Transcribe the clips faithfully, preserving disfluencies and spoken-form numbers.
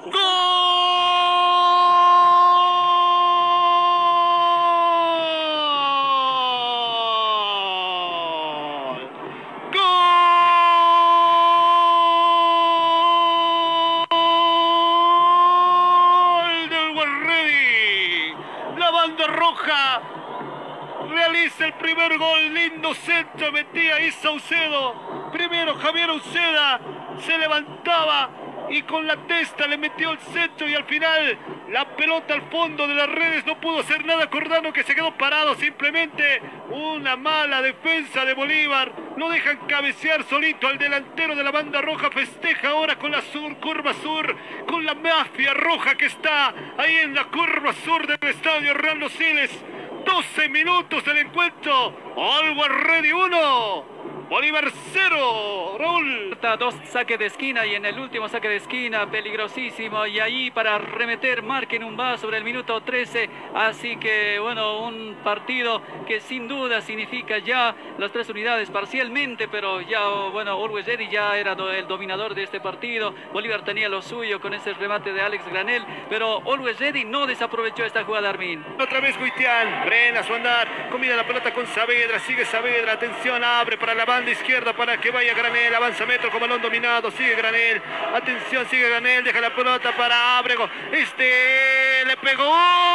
Roja realiza el primer gol, lindo centro, metía ahí Saucedo, primero Javier Uceda, se levantaba y con la testa le metió el centro y al final la pelota al fondo de las redes, no pudo hacer nada Cordano, que se quedó parado, simplemente una mala defensa de Bolívar, no dejan cabecear solito al delantero de la banda roja, festeja ahora con la sur, curva sur, con la mafia roja que está ahí en la curva sur del estadio Hernando Siles. doce minutos del encuentro, Always Ready uno, Bolívar cero, Raúl. Dos saques de esquina y en el último saque de esquina peligrosísimo y ahí para remeter marquen un va sobre el minuto trece, así que bueno, un partido que sin duda significa ya las tres unidades parcialmente, pero ya bueno, Always Ready ya era el dominador de este partido. Bolívar tenía lo suyo con ese remate de Alex Granel, pero Always Ready no desaprovechó esta jugada, Armin. Otra vez Guitián, frena su andar, combina la pelota con Saavedra, sigue Saavedra, atención, abre para la banda izquierda para que vaya Granel, avanza metro con balón dominado, sigue Granel, atención, sigue Granel, deja la pelota para Ábrego, este le pegó,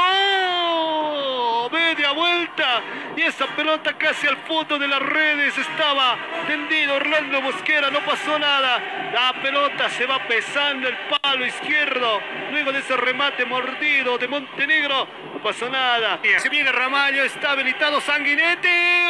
media vuelta y esa pelota casi al fondo de las redes, estaba tendido Orlando Mosquera, no pasó nada, la pelota se va pesando el palo izquierdo, luego de ese remate mordido de Montenegro, no pasó nada, se viene Ramallo, está habilitado Sanguinetti,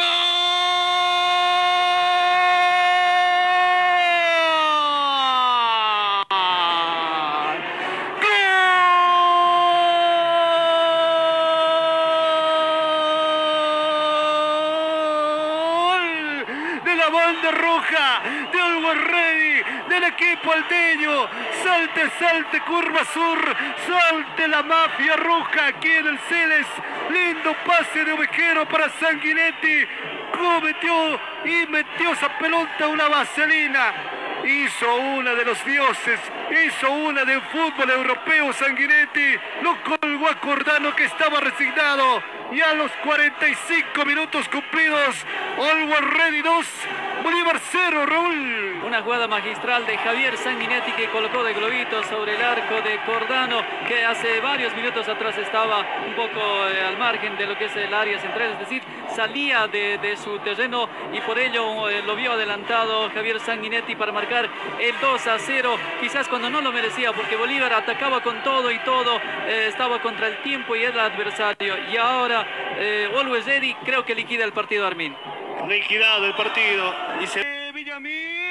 banda roja de Always Ready, del equipo alteño, salte, salte, curva sur, salte la mafia roja aquí en el Celes, lindo pase de Ovejero para Sanguinetti, cometió y metió esa pelota una vaselina, hizo una de los dioses, hizo una del fútbol europeo Sanguinetti, lo colgó a Cordano que estaba resignado, y a los cuarenta y cinco minutos cumplidos, Always Ready dos, Bolívar cero, Raúl. Una jugada magistral de Javier Sanguinetti que colocó de globito sobre el arco de Cordano, que hace varios minutos atrás estaba un poco eh, al margen de lo que es el área central, es decir, salía de, de su terreno y por ello eh, lo vio adelantado Javier Sanguinetti para marcar el dos a cero, quizás cuando no lo merecía, porque Bolívar atacaba con todo y todo, eh, estaba contra el tiempo y el adversario, y ahora eh, Always Ready creo que liquida el partido, Armin. Liquidado el partido, dice Villamil,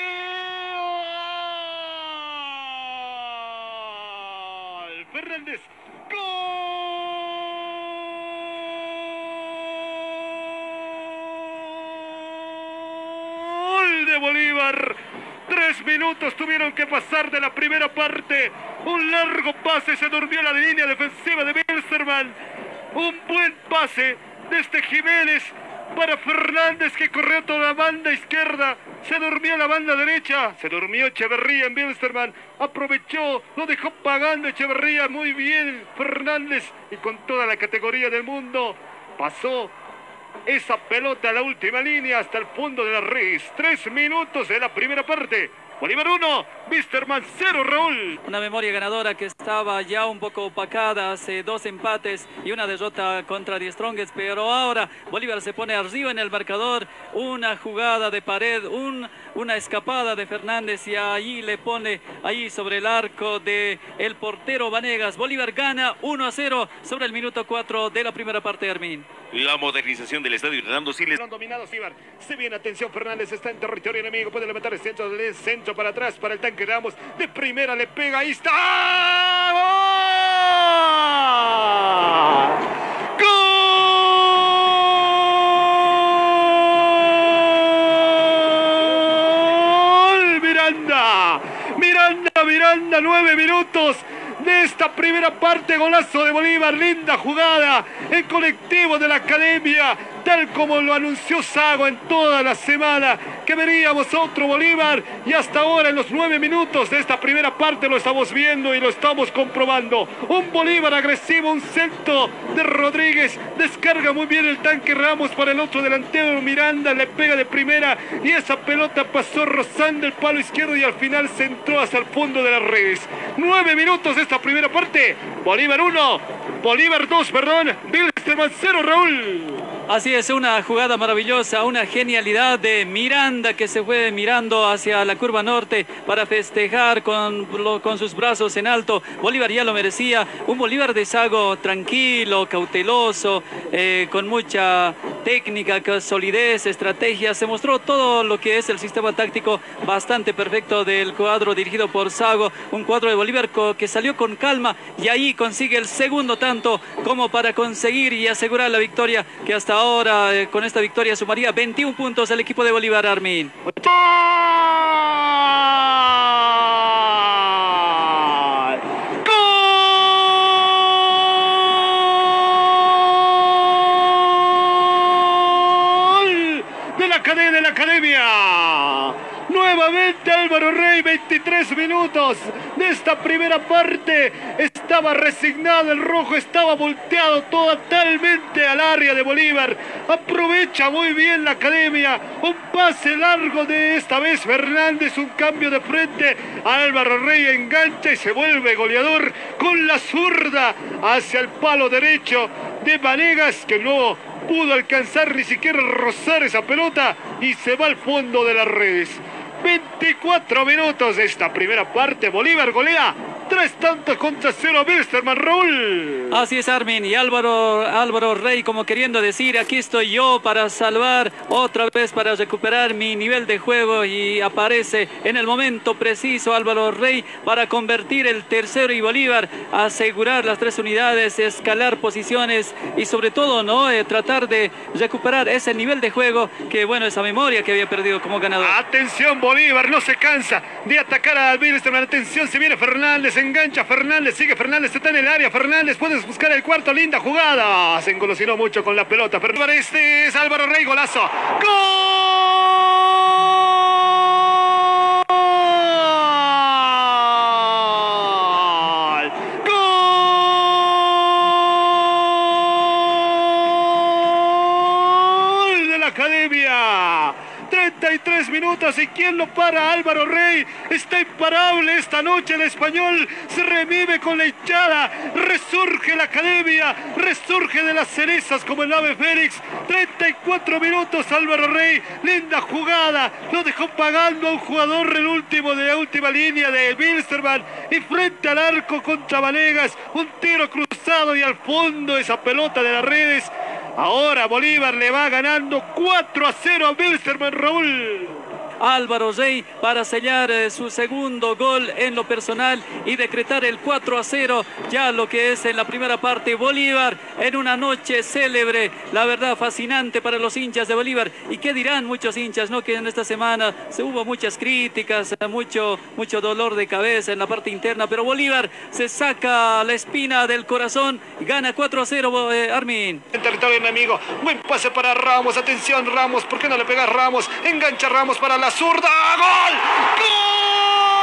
Fernández, gol de Bolívar. Tres minutos tuvieron que pasar de la primera parte, un largo pase, se durmió la línea defensiva de Wilstermann, un buen pase de este Jiménez para Fernández que corrió toda la banda izquierda, se durmió la banda derecha, se durmió Echeverría en Wilstermann, aprovechó, lo dejó pagando Echeverría, muy bien Fernández y con toda la categoría del mundo, pasó esa pelota a la última línea hasta el fondo de la red. Tres minutos de la primera parte. Bolívar uno, Wilstermann cero, Raúl. Una memoria ganadora que estaba ya un poco opacada, hace dos empates y una derrota contra Die Strongest, pero ahora Bolívar se pone arriba en el marcador, una jugada de pared, un, una escapada de Fernández y ahí le pone ahí sobre el arco de el portero Vanegas. Bolívar gana uno a cero sobre el minuto cuatro de la primera parte, Armin. La modernización del estadio Hernando Siles. Dominado Ibar, se viene, atención, Fernández está en territorio enemigo, puede levantar el centro, el centro para atrás, para el tanque Ramos, de primera le pega, ahí está, ¡gol! Miranda, Miranda, Miranda, nueve minutos de esta primera parte, golazo de Bolívar, linda jugada, el colectivo de la academia, tal como lo anunció Sago en toda la semana, que veríamos otro Bolívar, y hasta ahora en los nueve minutos de esta primera parte lo estamos viendo y lo estamos comprobando. Un Bolívar agresivo, un centro de Rodríguez, descarga muy bien el tanque Ramos para el otro delantero Miranda, le pega de primera y esa pelota pasó rozando el palo izquierdo y al final se entró hasta el fondo de las redes. Nueve minutos de esta primera parte, Bolívar uno, Bolívar dos, perdón, Wilstermann cero, Raúl. Así es, una jugada maravillosa, una genialidad de Miranda que se fue mirando hacia la curva norte para festejar con, con sus brazos en alto. Bolívar ya lo merecía, un Bolívar de Sago tranquilo, cauteloso, eh, con mucha técnica, solidez, estrategia. Se mostró todo lo que es el sistema táctico bastante perfecto del cuadro dirigido por Sago. Un cuadro de Bolívar que salió con calma y ahí consigue el segundo tanto como para conseguir y asegurar la victoria, que hasta ahora eh, con esta victoria sumaría veintiún puntos el equipo de Bolívar, Armin. De la cadena de la academia. Nuevamente Álvaro Rey, veintitrés minutos de esta primera parte. Estaba resignado el rojo, estaba volteado totalmente al área de Bolívar. Aprovecha muy bien la academia. Un pase largo de esta vez Fernández, un cambio de frente. Álvaro Rey engancha y se vuelve goleador con la zurda hacia el palo derecho de Vanegas, que no pudo alcanzar ni siquiera rozar esa pelota y se va al fondo de las redes. veinticuatro minutos de esta primera parte. Bolívar golea tres tantos contra cero. Wilstermann, Raúl. Así es, Armin, y Álvaro, Álvaro Rey como queriendo decir: aquí estoy yo para salvar, otra vez para recuperar mi nivel de juego, y aparece en el momento preciso Álvaro Rey para convertir el tercero y Bolívar asegurar las tres unidades, escalar posiciones y sobre todo no eh, tratar de recuperar ese nivel de juego que, bueno, esa memoria que había perdido como ganador. Atención, Bolívar no se cansa de atacar a Wilstermann. Atención, se viene Fernández, engancha Fernández, sigue Fernández, está en el área. Fernández, puedes buscar el cuarto, linda jugada. Se engolosinó mucho con la pelota. Pero este es Álvaro Rey, golazo. ¡Gol! ¡Gol de la academia! treinta y tres minutos, y quién lo para. Álvaro Rey está imparable esta noche. El español se revive con la hinchada, resurge la academia, resurge de las cenizas como el ave Félix. treinta y cuatro minutos, Álvaro Rey, linda jugada, lo dejó pagando a un jugador, el último de la última línea de Wilstermann, y frente al arco contra Vanegas, un tiro cruzado y al fondo esa pelota de las redes. Ahora Bolívar le va ganando cuatro a cero a Wilstermann, Raúl. Álvaro Rey para sellar eh, su segundo gol en lo personal y decretar el cuatro a cero, ya lo que es en la primera parte. Bolívar en una noche célebre, la verdad fascinante para los hinchas de Bolívar. ¿Y qué dirán muchos hinchas, no? Que en esta semana se hubo muchas críticas, mucho, mucho dolor de cabeza en la parte interna, pero Bolívar se saca la espina del corazón y gana cuatro a cero, eh, Armin. En territorio enemigo, buen pase para Ramos. Atención, Ramos, ¿por qué no le pega Ramos? Engancha Ramos para la zurda. ¡Gol! ¡Gol!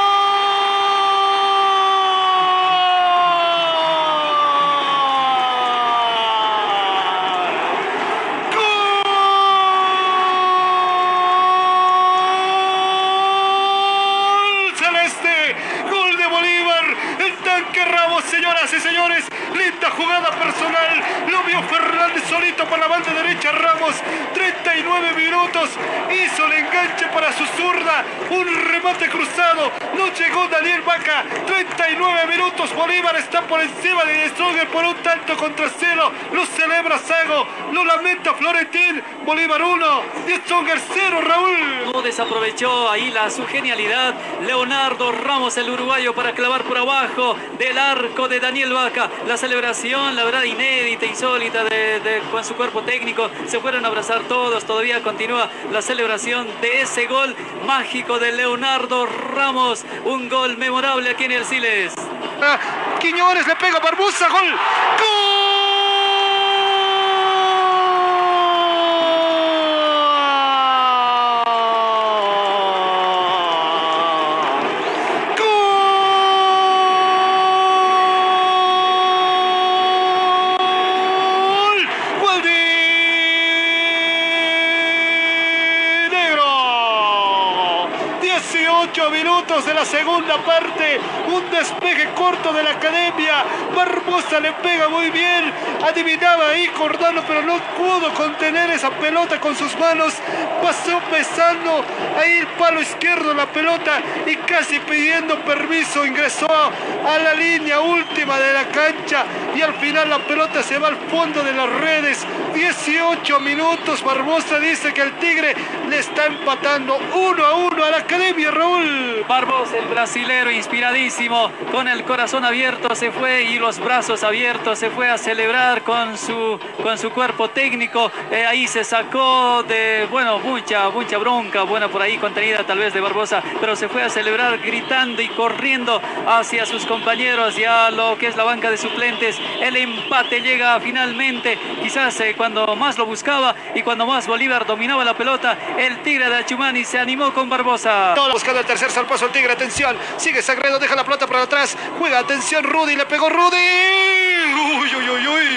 ¡Gol celeste! ¡Gol de Bolívar! El tanque Ramos, señoras y señores. Linda jugada personal. Lo vio Fernández solito por la banda derecha. Ramos, treinta y nueve minutos. Hizo el enganche para su zurda. Un remate cruzado. No llegó Daniel Vaca. treinta y nueve minutos. Bolívar está por encima de Stronger por un tanto contra cero. Lo celebra Sago. Lo lamenta Florentín. Bolívar uno. Stronger cero, Raúl. No desaprovechó ahí la, su genialidad Leonardo Ramos, el uruguayo, para clavar por abajo del arco de Daniel Vaca. La celebración, la verdad, inédita, insólita de, de, con su cuerpo técnico. Se fueron a abrazar todos. Todavía continúa la celebración de ese gol mágico de Leonardo Ramos. Un gol memorable aquí en el Siles. Ah, Quiñones le pega a Barbosa. Gol. ¡Gol! minutos de la segunda parte. Un despeje corto de la Academia. Barbosa le pega muy bien. Adivinaba ahí Cordano, pero no pudo contener esa pelota con sus manos. Pasó pesando ahí el palo izquierdo la pelota y casi pidiendo permiso ingresó a la línea última de la cancha y al final la pelota se va al fondo de las redes. dieciocho minutos. Barbosa dice que el Tigre le está empatando uno a uno a la Academia, Raúl. Barbosa, el brasilero, inspiradísimo, con el corazón abierto se fue y los brazos abiertos, se fue a celebrar con su, con su cuerpo técnico. Eh, ahí se sacó de, bueno, mucha, mucha bronca, buena por ahí contenida tal vez de Barbosa, pero se fue a celebrar gritando y corriendo hacia sus compañeros y a lo que es la banca de suplentes. El empate llega finalmente, quizás eh, cuando más lo buscaba y cuando más Bolívar dominaba la pelota, el Tigre de Achumani se animó con Barbosa. Todo buscando el tercer zarpazo el Tigre, atención, sigue Sagredo, deja la pelota para atrás, juega, atención, Rudy, le pegó Rudy. Uy, uy, uy, uy.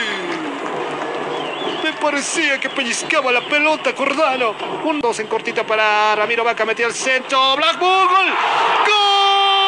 Me parecía que pellizcaba la pelota Cordano. Un dos en cortita para Ramiro Vaca, metió al centro, Blackburn, gol, gol.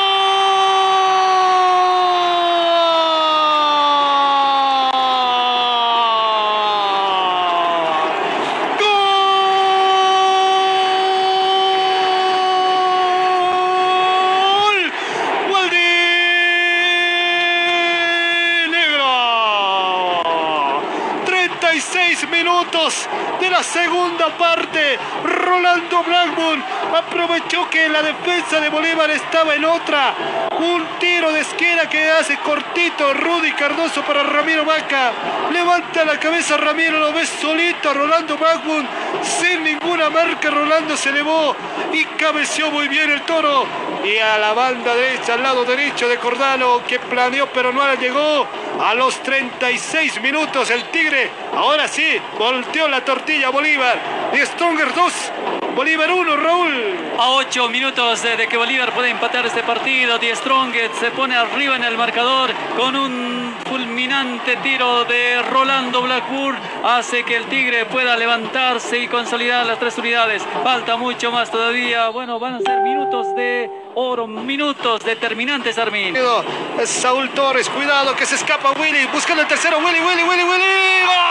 Minutos de la segunda parte. Rolando Blackburn aprovechó que la defensa de Bolívar estaba en otra. Un tiro de esquina que hace cortito Rudy Cardoso para Ramiro Vaca. Levanta la cabeza Ramiro, lo ve solito a Rolando Blackburn. Sin ninguna marca Rolando se elevó y cabeció muy bien el Toro. Y a la banda derecha, al lado derecho de Cordano, que planeó pero no llegó. A los treinta y seis minutos el Tigre, ahora sí, volteó la tortilla a Bolívar. Die Stronger dos, Bolívar uno, Raúl. A ocho minutos de, de que Bolívar puede empatar este partido, Die Stronger se pone arriba en el marcador con un fulminante tiro de Rolando Blackburn. Hace que el Tigre pueda levantarse y consolidar las tres unidades. Falta mucho más todavía. Bueno, van a ser minutos de oro, minutos determinantes, Armin. Saúl Torres, cuidado que se escapa Willy, buscando el tercero, Willy, Willy, Willy, Willy. ¡Gol!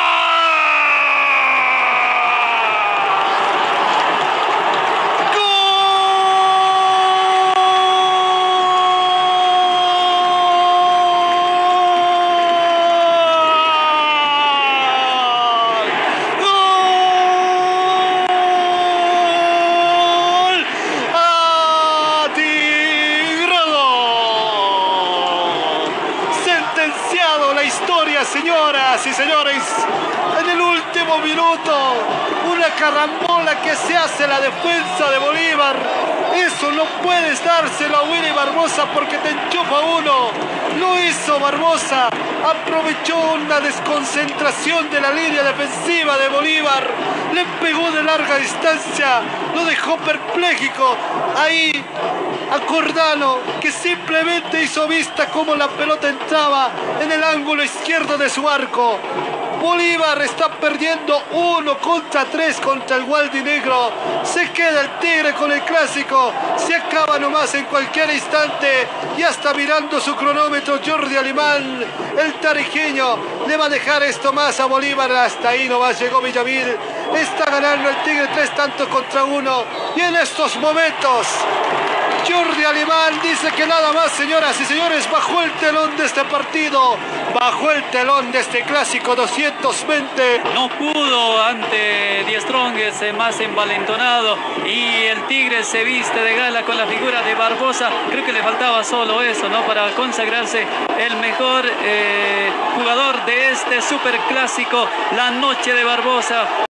Señoras y señores, en el último minuto, una carambola que se hace la defensa de Bolívar. Eso no puedes dárselo a Willy Barbosa porque te enchufa uno. Lo hizo Barbosa, aprovechó una desconcentración de la línea defensiva de Bolívar, le pegó de larga distancia, lo dejó perpléjico ahí a Cordano, que simplemente hizo vista como la pelota entraba en el ángulo izquierdo de su arco. Bolívar está perdiendo uno contra tres contra el Gualdinegro. Se queda el Tigre con el clásico. Se acaba nomás en cualquier instante. Ya está mirando su cronómetro Jordi Alemán. El tarijeño le va a dejar esto más a Bolívar. Hasta ahí nomás llegó Villamil. Está ganando el Tigre tres tantos contra uno. Y en estos momentos Jordi Alemán dice que nada más, señoras y señores, bajó el telón de este partido, bajó el telón de este clásico doscientos veinte. No pudo ante Die Strongest, más envalentonado, y el Tigre se viste de gala con la figura de Barbosa. Creo que le faltaba solo eso, ¿no?, para consagrarse el mejor eh, jugador de este superclásico, la noche de Barbosa.